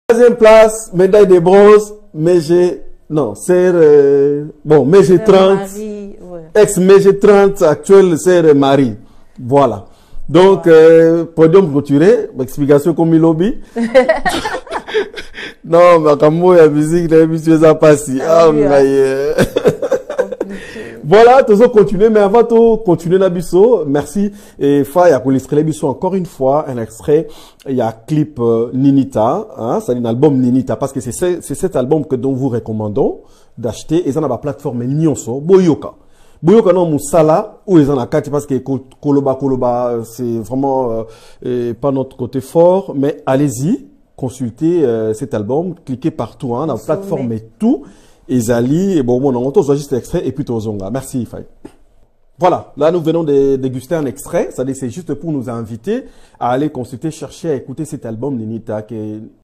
Troisième place, médaille de bronze, Mégé, non, c'est, bon, Mégé 30, ouais. Ex-Mégé 30, actuel, c'est Marie. Voilà. Donc, podium clôturé, explication comme il lobby. Non, mais comme moi, la musique, la musique, ça passe. Voilà, toujours continuer, mais avant de continuer Nabiso, merci. Et Fa, il y a l'illustré Nabiso encore une fois, un extrait, il y a clip Ninita, hein, c'est un album Ninita, parce que c'est cet album que dont vous recommandons d'acheter, et ça n'a pas plateforme Nyonso, Boyoka. Boyoka non Moussala, ou ils en ont quatre, parce que Koloba, c'est vraiment pas notre côté fort, mais allez-y, consultez cet album, cliquez partout, hein, dans la plateforme et tout. Ezali, et bon, on a juste l'extrait et puis Tozonga. Merci, Faye. Voilà, là nous venons de déguster un extrait, c'est juste pour nous inviter à aller consulter, chercher à écouter cet album Ninita qui est